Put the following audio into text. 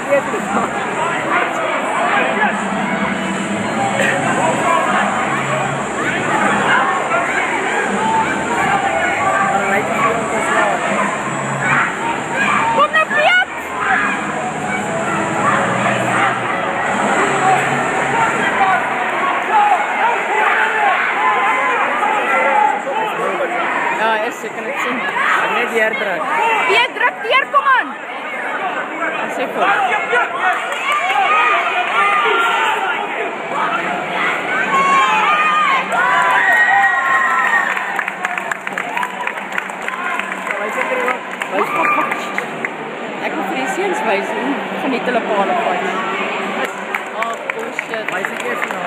Jy kan dit sien. Net hier druk. Weer druk deur, kom aan. Sê voor. Ek wil vir die seuns wys hoe geniet hulle paal op pad. Oh, bullshit. Wys dit eers nou.